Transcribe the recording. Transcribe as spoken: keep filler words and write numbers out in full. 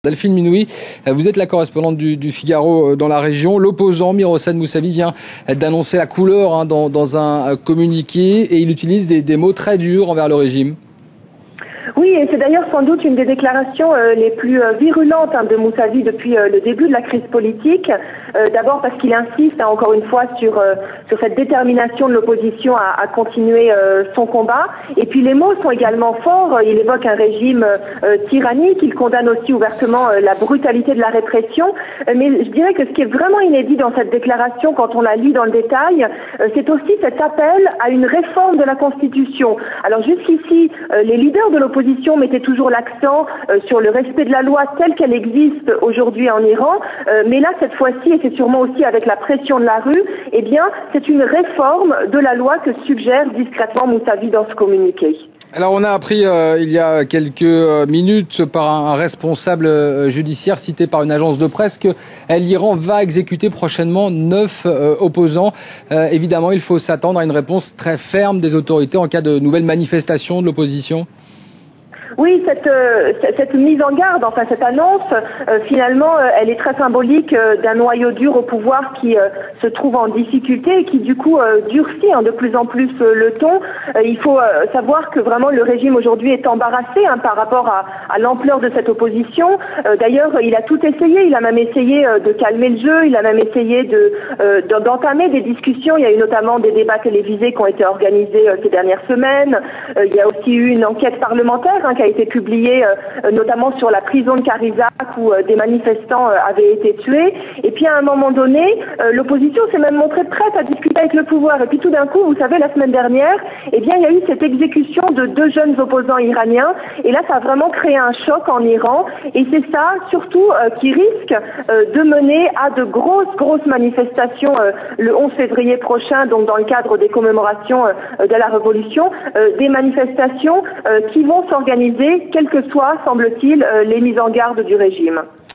Delphine Minoui, vous êtes la correspondante du, du Figaro dans la région. L'opposant Mirosane Moussavi vient d'annoncer la couleur hein, dans, dans un communiqué et il utilise des, des mots très durs envers le régime. Oui, et c'est d'ailleurs sans doute une des déclarations euh, les plus euh, virulentes hein, de Moussavi depuis euh, le début de la crise politique. Euh, D'abord parce qu'il insiste hein, encore une fois sur, euh, sur cette détermination de l'opposition à, à continuer euh, son combat. Et puis les mots sont également forts. Il évoque un régime euh, tyrannique. Il condamne aussi ouvertement euh, la brutalité de la répression. Euh, mais je dirais que ce qui est vraiment inédit dans cette déclaration, quand on la lit dans le détail, euh, c'est aussi cet appel à une réforme de la Constitution. Alors jusqu'ici, euh, les leaders de l'opposition L'opposition mettait toujours l'accent euh, sur le respect de la loi telle qu'elle existe aujourd'hui en Iran, euh, mais là cette fois-ci, et c'est sûrement aussi avec la pression de la rue, eh bien c'est une réforme de la loi que suggère discrètement Moussavi dans ce communiqué. Alors on a appris euh, il y a quelques minutes par un, un responsable euh, judiciaire cité par une agence de presse que euh, l'Iran va exécuter prochainement neuf euh, opposants. Euh, évidemment, il faut s'attendre à une réponse très ferme des autorités en cas de nouvelles manifestations de l'opposition. Oui, cette, euh, cette mise en garde, enfin cette annonce, euh, finalement, euh, elle est très symbolique euh, d'un noyau dur au pouvoir qui euh, se trouve en difficulté et qui du coup euh, durcit hein, de plus en plus euh, le ton. Euh, il faut euh, savoir que vraiment le régime aujourd'hui est embarrassé hein, par rapport à, à l'ampleur de cette opposition. Euh, D'ailleurs, il a tout essayé. Il a même essayé euh, de calmer le jeu. Il a même essayé de euh, d'entamer des discussions. Il y a eu notamment des débats télévisés qui ont été organisés euh, ces dernières semaines. Euh, il y a aussi eu une enquête parlementaire hein, qui a été publié euh, notamment sur la prison de Carizac où euh, des manifestants euh, avaient été tués. Et puis à un moment donné, euh, l'opposition s'est même montrée prête à discuter avec le pouvoir. Et puis tout d'un coup, vous savez, la semaine dernière, eh bien, il y a eu cette exécution de deux jeunes opposants iraniens. Et là, ça a vraiment créé un choc en Iran. Et c'est ça, surtout, euh, qui risque euh, de mener à de grosses, grosses manifestations euh, le onze février prochain, donc dans le cadre des commémorations euh, de la Révolution, euh, des manifestations euh, qui vont s'organiser quelles que soient, semble-t-il, les mises en garde du régime.